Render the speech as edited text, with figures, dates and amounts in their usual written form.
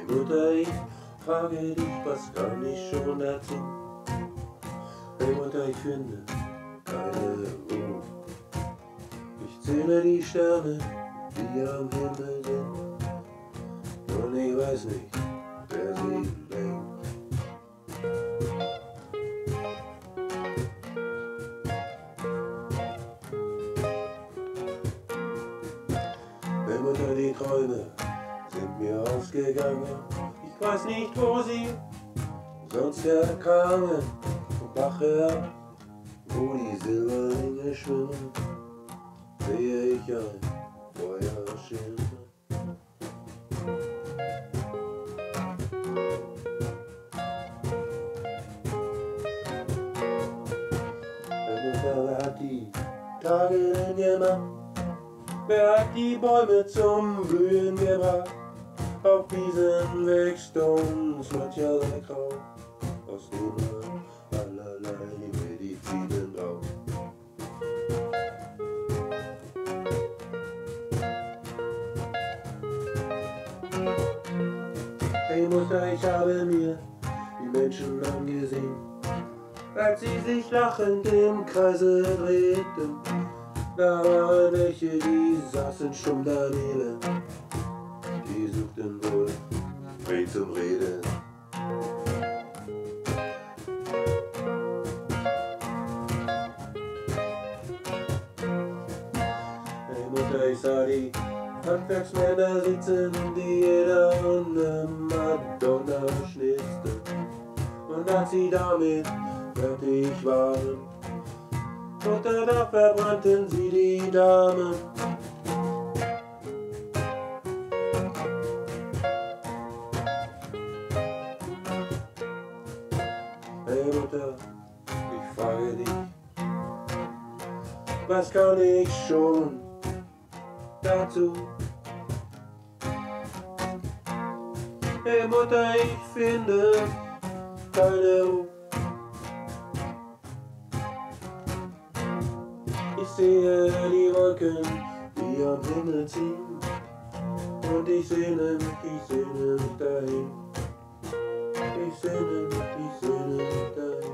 Mutter, ich frage dich, was kann ich schon dazu? Hey Mutter, ich finde keine Ruhe. Ich zähle die Sterne, die am Himmel sind, und ich weiß nicht, wer sie lenkt. Hey Mutter, die Träume sind mir ausgegangen. Ich weiß nicht, wo sie sonst herkamen. Und nachher, wo die Silberlinge schwimmen, sehe ich ein Feuer schimmern. Hey Mutter, wer hat die Tage denn gemacht? Wer hat die Bäume zum Blühen gebracht? Auf Wiesen wächst uns mancherlei Kraut, aus dem man allerlei Medizinen braucht. Hey Mutter, ich habe mir die Menschen angesehen, als sie sich lachend im Kreise drehten. Da waren welche, die saßen stumm daneben, die suchten wohl wen zum Reden. Hey Mutter, ich sah die Handwerksmänner sitzen, die jeder eine Madonna schnitzte. Und als sie damit fertig waren, Mutter, da verbrannten sie die Damen. Hey Mutter, ich frage dich, was kann ich schon dazu? Hey Mutter, ich finde keine Ruhe. Ich sehe die Wolken, die am Himmel ziehen, und ich sehne mich dahin. Ich sehne mich dahin.